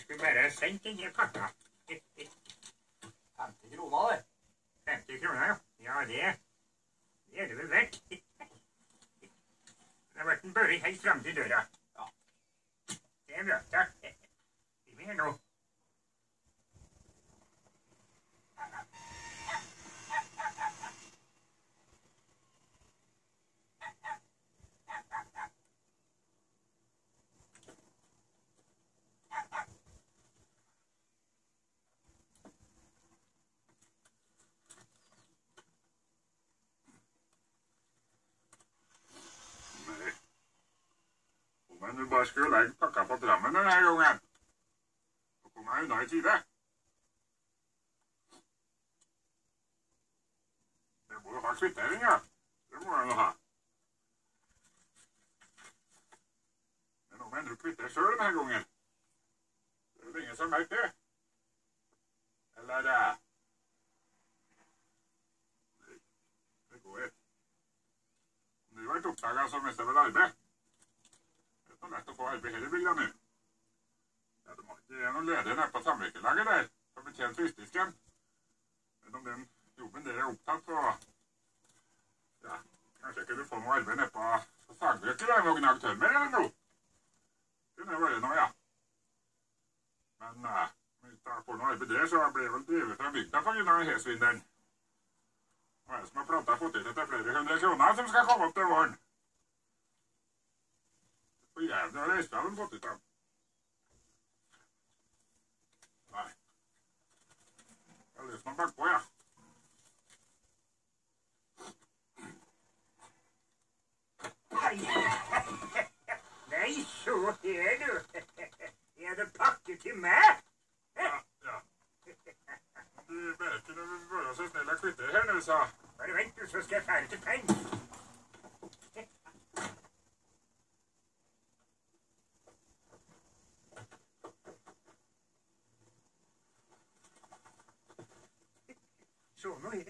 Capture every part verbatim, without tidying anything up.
skulle bare sendt den her pakka. femti kroner, det. femti kroner, ja. Ja, det, det er det vel verdt. Det har vært en børre helt frem til døra. Ja. Det er bra, takk. Vi vil her nå. Men du bare skulle legge pakka på trammen denne gangen. Så kom jeg unna i tide. Det må jo ha kvittering, ja. Det må jeg jo ha. Men nå mener du kvitter selv denne gangen. Det er jo ingen som merker det. Eller det er... Det går ikke. Om du har vært oppdaget så mister vel arbeid. Det er lett å få arbeid her i bygda nå. Ja, det må ikke være noen leder nede på samvirkelaget der, som betjener turistdisken. Men om den jobben der er opptatt, så... Ja, kanskje ikke du får noe arbeid nede på sagbruket der, noen aktør med eller noe. Det kunne vært noe, ja. Men uh, hvis jeg får noe arbeid der, så blir jeg vel drivet fra bygda på grunn av hesvinderen. Hva er det som har plantet fått ut etter flere hundre kroner som skal komme opp til våren? Og jævlig har reist av den fått ut av. Nei. Jeg har lyst noe bakpå, ja. Nei, så her du. Er det pakket til meg? Ja, ja. Du bare kunne være så snill å kvitte her nå, så. Bare vent, så skal jeg fære til penn. Så nå er det.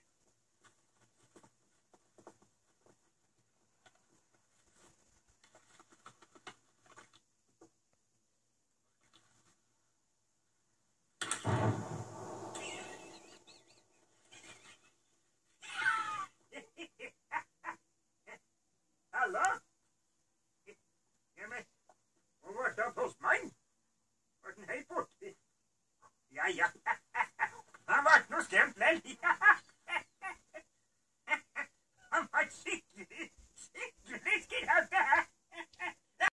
Hallo? Ja, men, hvor var det postmann? Var den helt borte? Ja, ja. Han var ikke noe skremt lell. Han var ikke